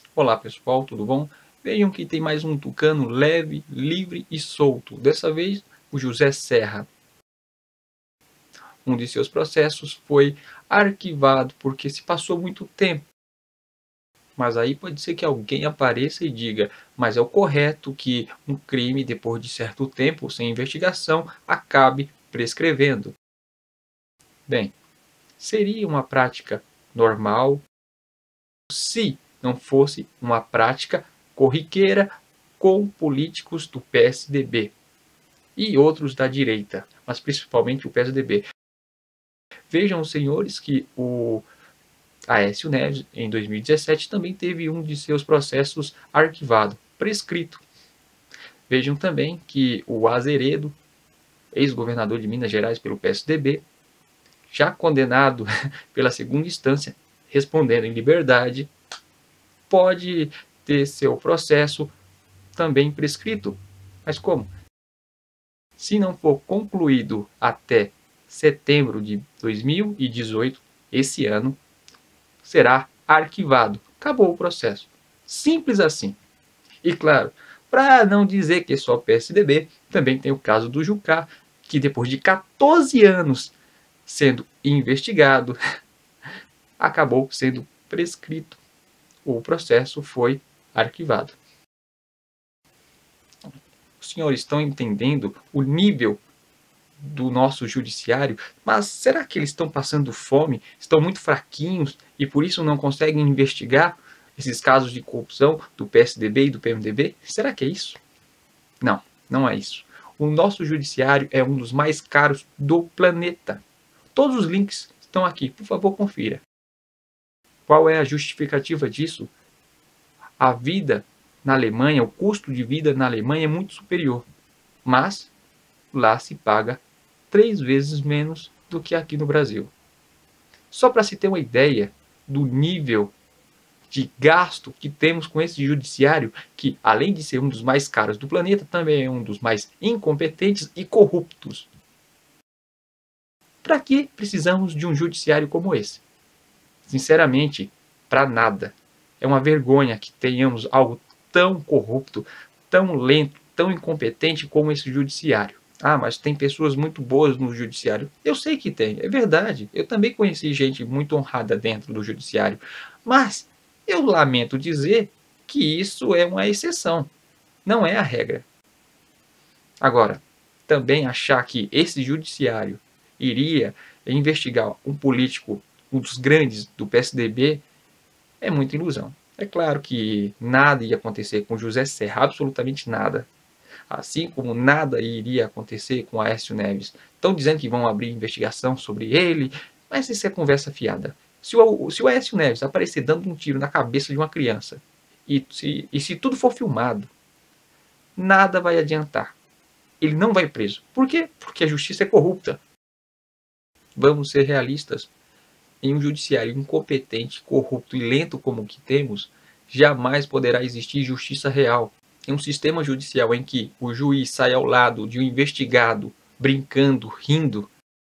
Olá pessoal, tudo bom? Vejam que tem mais um tucano leve, livre e solto. Dessa vez, o José Serra. Um de seus processos foi arquivado porque se passou muito tempo. Mas aí pode ser que alguém apareça e diga, mas é o correto que um crime, depois de certo tempo, sem investigação, acabe prescrevendo. Bem, seria uma prática normal se não fosse uma prática corriqueira com políticos do PSDB e outros da direita, mas principalmente o PSDB. Vejam os senhores que o Aécio Neves, em 2017, também teve um de seus processos arquivado, prescrito. Vejam também que o Azeredo, ex-governador de Minas Gerais pelo PSDB, já condenado pela segunda instância, respondendo em liberdade, pode ter seu processo também prescrito. Mas como? Se não for concluído até setembro de 2018, esse ano, será arquivado. Acabou o processo. Simples assim. E claro, para não dizer que é só PSDB, também tem o caso do Jucá, que depois de 14 anos sendo investigado, acabou sendo prescrito. O processo foi arquivado. Os senhores estão entendendo o nível do nosso judiciário? Mas será que eles estão passando fome? Estão muito fraquinhos e por isso não conseguem investigar esses casos de corrupção do PSDB e do PMDB? Será que é isso? Não, não é isso. O nosso judiciário é um dos mais caros do planeta. Todos os links estão aqui, por favor, confira. Qual é a justificativa disso? A vida na Alemanha, o custo de vida na Alemanha é muito superior, mas lá se paga 3 vezes menos do que aqui no Brasil. Só para se ter uma ideia do nível de gasto que temos com esse judiciário, que além de ser um dos mais caros do planeta, também é um dos mais incompetentes e corruptos. Para que precisamos de um judiciário como esse? Sinceramente, para nada. É uma vergonha que tenhamos algo tão corrupto, tão lento, tão incompetente como esse judiciário. Ah, mas tem pessoas muito boas no judiciário. Eu sei que tem, é verdade. Eu também conheci gente muito honrada dentro do judiciário. Mas eu lamento dizer que isso é uma exceção, não é a regra. Agora, também achar que esse judiciário iria investigar um político, um dos grandes do PSDB, é muita ilusão. É claro que nada ia acontecer com José Serra, absolutamente nada. Assim como nada iria acontecer com Aécio Neves. Estão dizendo que vão abrir investigação sobre ele, mas isso é conversa fiada. Se o Aécio Neves aparecer dando um tiro na cabeça de uma criança, e se tudo for filmado, nada vai adiantar. Ele não vai preso. Por quê? Porque a justiça é corrupta. Vamos ser realistas. Em um judiciário incompetente, corrupto e lento como o que temos, jamais poderá existir justiça real. Em um sistema judicial em que o juiz sai ao lado de um investigado, brincando, rindo,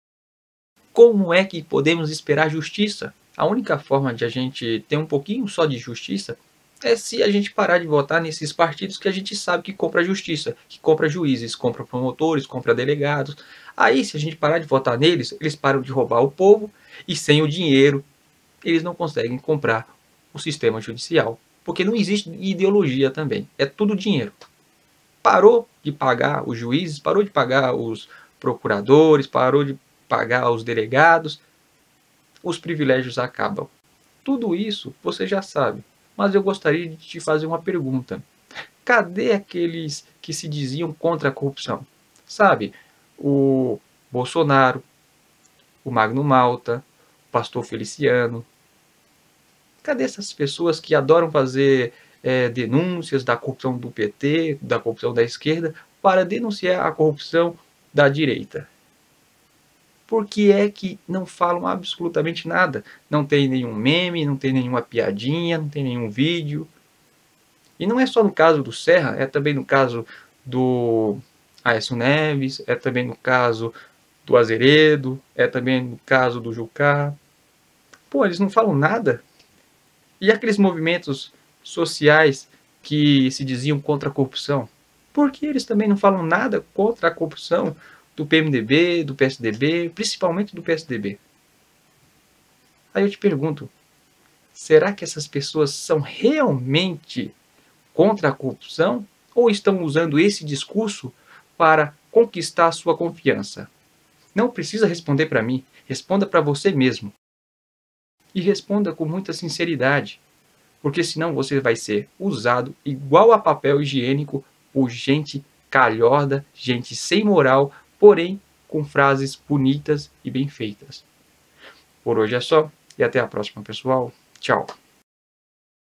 como é que podemos esperar justiça? A única forma de a gente ter um pouquinho só de justiça é se a gente parar de votar nesses partidos que a gente sabe que compra justiça, que compra juízes, compra promotores, compra delegados. Aí, se a gente parar de votar neles, eles param de roubar o povo e sem o dinheiro eles não conseguem comprar o sistema judicial. Porque não existe ideologia também, é tudo dinheiro. Parou de pagar os juízes, parou de pagar os procuradores, parou de pagar os delegados, os privilégios acabam. Tudo isso você já sabe, mas eu gostaria de te fazer uma pergunta. Cadê aqueles que se diziam contra a corrupção? Sabe, o Bolsonaro, o Magno Malta, o pastor Feliciano. Cadê essas pessoas que adoram fazer denúncias da corrupção do PT, da corrupção da esquerda, para denunciar a corrupção da direita? Por que é que não falam absolutamente nada? Não tem nenhum meme, não tem nenhuma piadinha, não tem nenhum vídeo. E não é só no caso do Serra, é também no caso do Aécio Neves, é também no caso do Azeredo, é também no caso do Jucá. Pô, eles não falam nada. E aqueles movimentos sociais que se diziam contra a corrupção? Por que eles também não falam nada contra a corrupção do PMDB, do PSDB, principalmente do PSDB? Aí eu te pergunto, será que essas pessoas são realmente contra a corrupção ou estão usando esse discurso para conquistar a sua confiança? Não precisa responder para mim, responda para você mesmo. E responda com muita sinceridade, porque senão você vai ser usado igual a papel higiênico por gente calhorda, gente sem moral, porém com frases bonitas e bem feitas. Por hoje é só e até a próxima, pessoal. Tchau.